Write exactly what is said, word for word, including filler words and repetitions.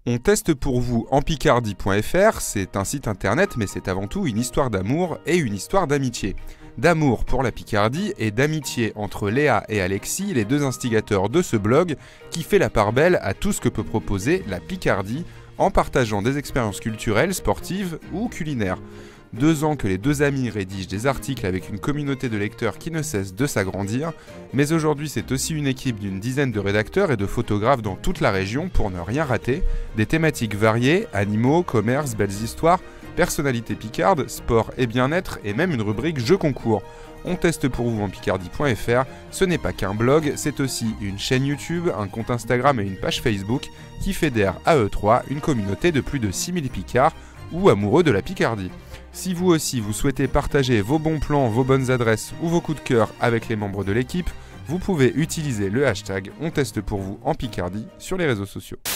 On teste pour vous en Picardie point F R, c'est un site internet mais c'est avant tout une histoire d'amour et une histoire d'amitié. D'amour pour la Picardie et d'amitié entre Léa et Alexis, les deux instigateurs de ce blog qui fait la part belle à tout ce que peut proposer la Picardie en partageant des expériences culturelles, sportives ou culinaires. Deux ans que les deux amis rédigent des articles avec une communauté de lecteurs qui ne cesse de s'agrandir, mais aujourd'hui c'est aussi une équipe d'une dizaine de rédacteurs et de photographes dans toute la région pour ne rien rater, des thématiques variées, animaux, commerce, belles histoires, personnalités picardes, sport et bien-être et même une rubrique jeux concours. On teste pour vous en Picardie point F R, ce n'est pas qu'un blog, c'est aussi une chaîne YouTube, un compte Instagram et une page Facebook qui fédèrent à eux trois une communauté de plus de six mille Picards ou amoureux de la Picardie. Si vous aussi vous souhaitez partager vos bons plans, vos bonnes adresses ou vos coups de cœur avec les membres de l'équipe, vous pouvez utiliser le hashtag On teste pour vous en Picardie sur les réseaux sociaux.